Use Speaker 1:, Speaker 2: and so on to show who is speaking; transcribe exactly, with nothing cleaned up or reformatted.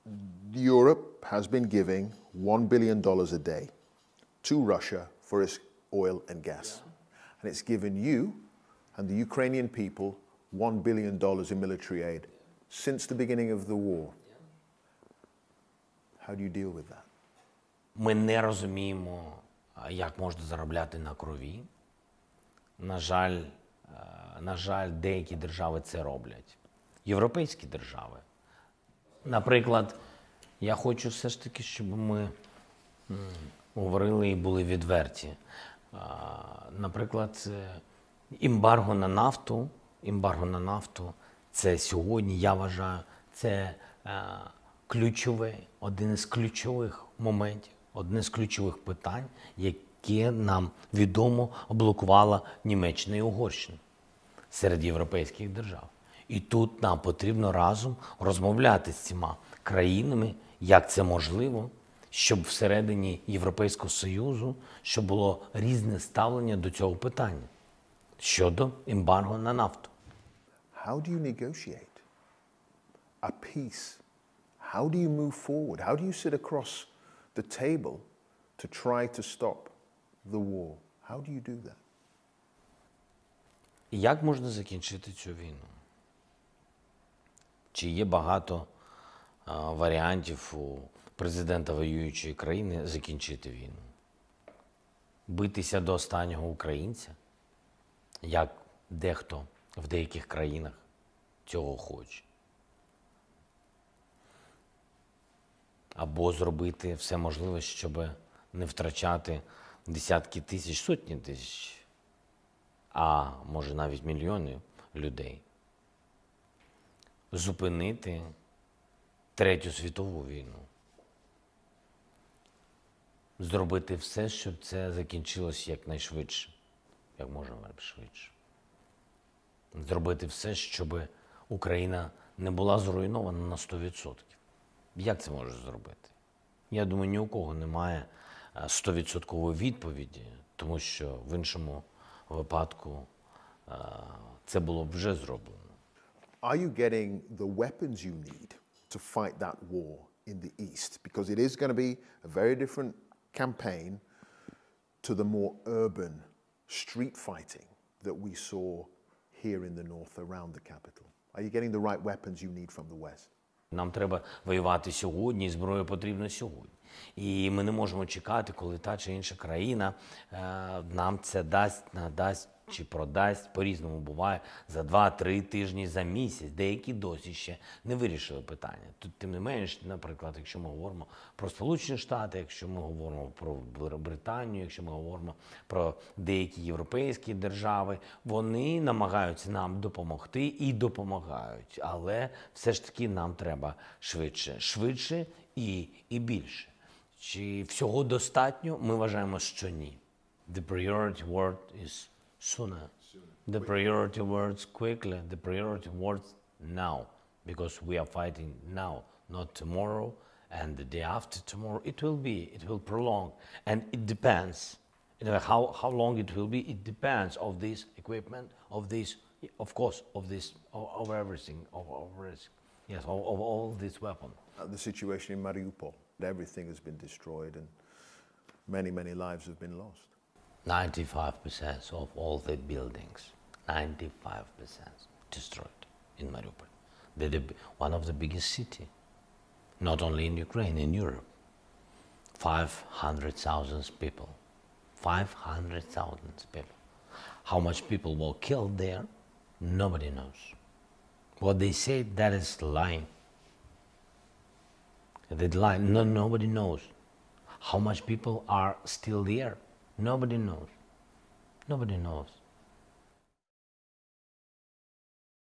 Speaker 1: Europe has been giving one billion dollars a day to Russia for its oil and gas. Yeah. And it's given you and the Ukrainian people one billion dollars in military aid since the beginning of the war. How do you deal with that?
Speaker 2: Ми не розуміємо, як можна заробляти на крові. На жаль, на жаль, деякі держави це роблять. Європейські держави. Наприклад, я хочу все ж таки, щоб ми говорили і були відверті. Наприклад, ембарго на нафту, ембарго на нафту – це сьогодні, я вважаю, це ключове, один із ключових моментів, одне з ключових питань, яке нам відомо блокувала Німеччина і Угорщина серед європейських держав. І тут нам потрібно разом розмовляти з цими країнами, як це можливо, щоб всередині Європейського Союзу, щоб було різне ставлення до цього питання щодо ембарго на нафту.
Speaker 1: How do you negotiate a peace? How do you move forward? How do you sit across the table to try to stop the war? How do you do that?
Speaker 2: Як можна закінчити цю війну? Чи є багато а, варіантів у президента воюючої країни закінчити війну? Битися до останнього українця, як дехто в деяких країнах цього хоче. Або зробити все можливе, щоб не втрачати десятки тисяч, сотні тисяч, а може навіть мільйони людей. Зупинити Третю світову війну. Зробити все, щоб це закінчилось якнайшвидше, як можна швидше. Зробити все, щоб Україна не була зруйнована на сто відсотків. Як це можеш зробити? Я думаю, ні у кого немає стовідсоткової відповіді, тому що в іншому випадку це було б вже зроблено.
Speaker 1: Are you getting the weapons you need to fight that war in the East? Because it is going to be a very different campaign to the more urban street fighting that we saw here in the north around the capital. Are you getting the right weapons you need from the West?
Speaker 2: Нам треба воювати сьогодні, і зброя потрібна сьогодні. І ми не можемо чекати, коли та чи інша країна е, нам це дасть, надасть чи продасть, по-різному буває, за два-три тижні, за місяць. Деякі досі ще не вирішили питання. Тут, тим не менш, наприклад, якщо ми говоримо про Сполучені Штати, якщо ми говоримо про Британію, якщо ми говоримо про деякі європейські держави, вони намагаються нам допомогти і допомагають. Але все ж таки нам треба швидше. Швидше і, і більше. Чи всього достатньо? Ми вважаємо, що ні. The priority word is sooner. The priority words quickly. The priority words now. Because we are fighting now, not tomorrow and the day after tomorrow. It will be, it will prolong. And it depends. You know, how, how long it will be, it depends of this equipment, of this, of course, of this, of, of everything, of, of everything. Yes, of, of all these weapons.
Speaker 1: Uh, the situation in Mariupol, everything has been destroyed and many, many lives have been lost.
Speaker 2: ninety-five percent of all the buildings, ninety-five percent destroyed in Mariupol. They're the, one of the biggest city, not only in Ukraine, in Europe. five hundred thousand people, five hundred thousand people. How much people were killed there, nobody knows. What they say, that is lying. They lie, no, nobody knows. How much people are still there? Nobody knows. Nobody knows.